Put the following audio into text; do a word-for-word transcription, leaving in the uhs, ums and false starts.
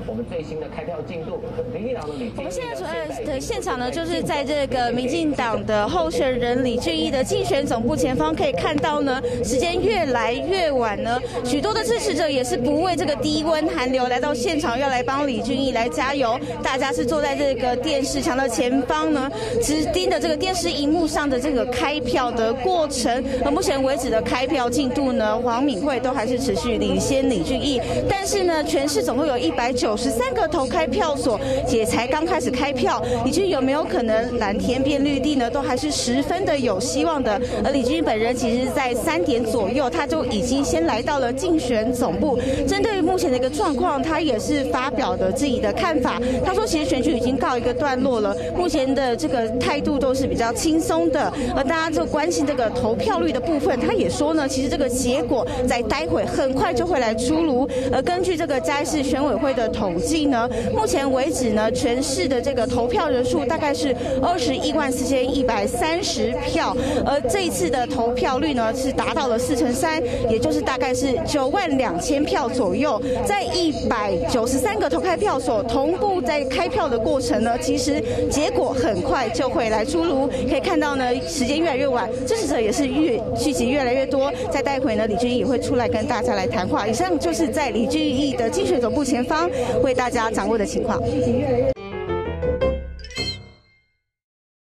我们最新的开票进度。民进党的李俊毅， 我们现在所在的现场呢，就是在这个民进党的候选人李俊毅的竞选总部前方，可以看到呢，时间越来越晚呢，许多的支持者也是不畏这个低温寒流来到现场，要来帮李俊毅来加油。大家是坐在这个电视墙的前方呢，直盯着这个电视荧幕上的这个开票的过程。而目前为止的开票进度呢，黄敏惠都还是持续领先李俊毅，但是呢，全市总共有一百九十三个投开票所，也才刚开始开票。李俊毅有没有可能蓝天变绿地呢？都还是十分的有希望的。而李俊毅本人其实在三点左右，他就已经先来到了竞选总部，针对于目前的一个状况，他也是发表了自己的看法。他说，其实选举已经告一个段落了，目前的这个态度都是比较轻松的。而大家就关心这个投票率的部分，他也说呢，其实这个结果在待会很快就会来出炉。而根据这个嘉义市选委会的统计呢，目前为止呢，全市的这个投票人数大概是二十一万四千一百三十票，而这一次的投票率呢是达到了四成三，也就是大概是九万两千票左右。在一百九十三个投开票所同步在开票的过程呢，其实结果很快就会来出炉。可以看到呢，时间越来越晚，支持者也是越聚集越来越多。在待会呢，李俊毅也会出来跟大家来谈话。以上就是在李俊毅的竞选总部前方为大家掌握的情况。